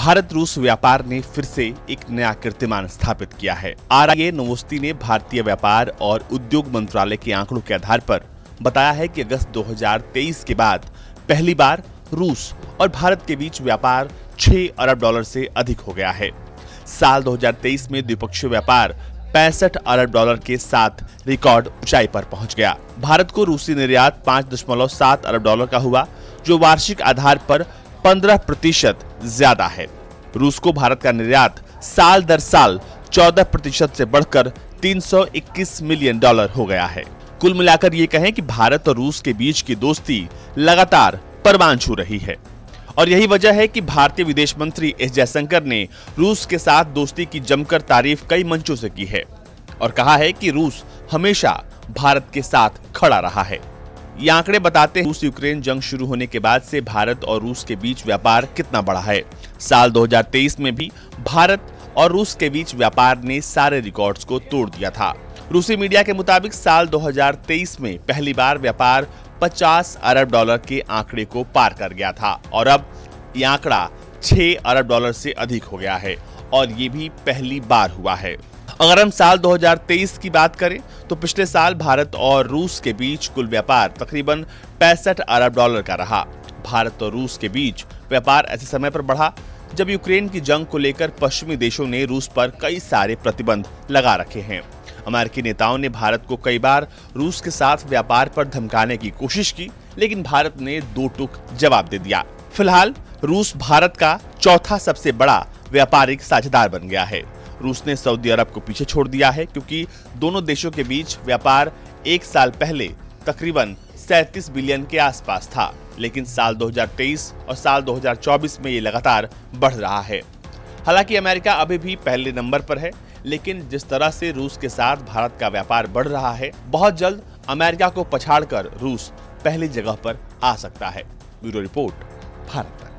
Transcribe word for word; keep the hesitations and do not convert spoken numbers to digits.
भारत रूस व्यापार ने फिर से एक नया कीर्तिमान स्थापित किया है। आर आई ए नोवोस्ती ने भारतीय व्यापार और उद्योग मंत्रालय के आंकड़ों के आधार पर बताया है कि अगस्त दो हज़ार तेईस के बाद पहली बार रूस और भारत के बीच व्यापार छह अरब डॉलर से अधिक हो गया है। साल दो हज़ार तेईस में द्विपक्षीय व्यापार पैंसठ अरब डॉलर के साथ रिकॉर्ड ऊंचाई पर पहुंच गया। भारत को रूसी निर्यात पाँच दशमलव सात अरब डॉलर का हुआ, जो वार्षिक आधार पर पंद्रह प्रतिशत ज्यादा है। रूस को भारत का निर्यात साल दर साल चौदह प्रतिशत से बढ़कर तीन सौ इक्कीस मिलियन डॉलर हो गया है। कुल मिलाकर ये कहें कि भारत और रूस के बीच की दोस्ती लगातार परवान छू रही है और यही वजह है कि भारतीय विदेश मंत्री एस जयशंकर ने रूस के साथ दोस्ती की जमकर तारीफ कई मंचों से की है और कहा है कि रूस हमेशा भारत के साथ खड़ा रहा है। ये आंकड़े बताते हैं रूस यूक्रेन जंग शुरू होने के बाद से भारत और रूस के बीच व्यापार कितना बढ़ा है। साल दो हज़ार तेईस में भी भारत और रूस के बीच व्यापार ने सारे रिकॉर्ड्स को तोड़ दिया था। रूसी मीडिया के मुताबिक साल दो हज़ार तेईस में पहली बार व्यापार पचास अरब डॉलर के आंकड़े को पार कर गया था और अब ये आंकड़ा छह अरब डॉलर से अधिक हो गया है और ये भी पहली बार हुआ है। अगर हम साल दो हज़ार तेईस की बात करें तो पिछले साल भारत और रूस के बीच कुल व्यापार तकरीबन पैंसठ अरब डॉलर का रहा। भारत और रूस के बीच व्यापार ऐसे समय पर बढ़ा जब यूक्रेन की जंग को लेकर पश्चिमी देशों ने रूस पर कई सारे प्रतिबंध लगा रखे हैं। अमेरिकी नेताओं ने भारत को कई बार रूस के साथ व्यापार पर धमकाने की कोशिश की, लेकिन भारत ने दो टूक जवाब दे दिया। फिलहाल रूस भारत का चौथा सबसे बड़ा व्यापारिक साझेदार बन गया है। रूस ने सऊदी अरब को पीछे छोड़ दिया है क्योंकि दोनों देशों के बीच व्यापार एक साल पहले तकरीबन सैंतीस बिलियन के आसपास था, लेकिन साल दो हज़ार तेईस और साल दो हज़ार चौबीस में ये लगातार बढ़ रहा है। हालांकि अमेरिका अभी भी पहले नंबर पर है, लेकिन जिस तरह से रूस के साथ भारत का व्यापार बढ़ रहा है, बहुत जल्द अमेरिका को पछाड़कर रूस पहली जगह पर आ सकता है। Bureau report, Bharat.